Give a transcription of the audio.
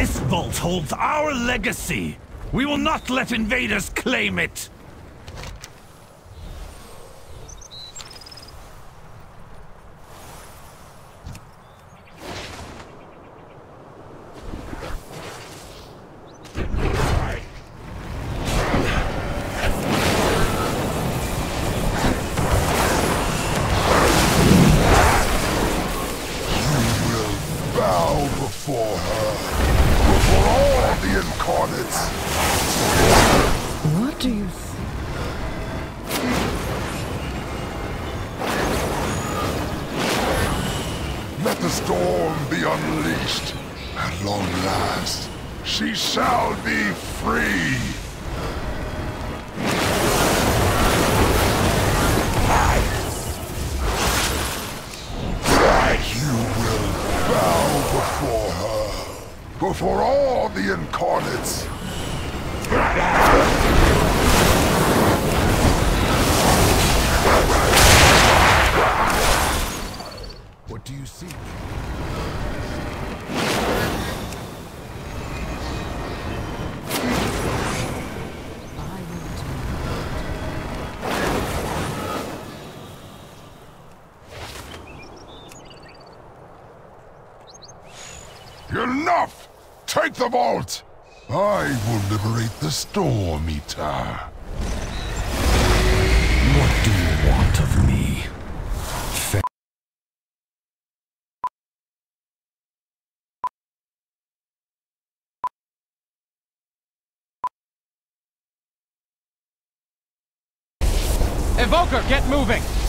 This vault holds our legacy. We will not let invaders claim it. Before her, before all the incarnates. What do you Let the storm be unleashed. At long last, she shall be free. You will bow before her, before all the incarnates. What do you seek? Enough! Take the vault! I will liberate the Storm Eater. What do you want of me? Evoker, get moving!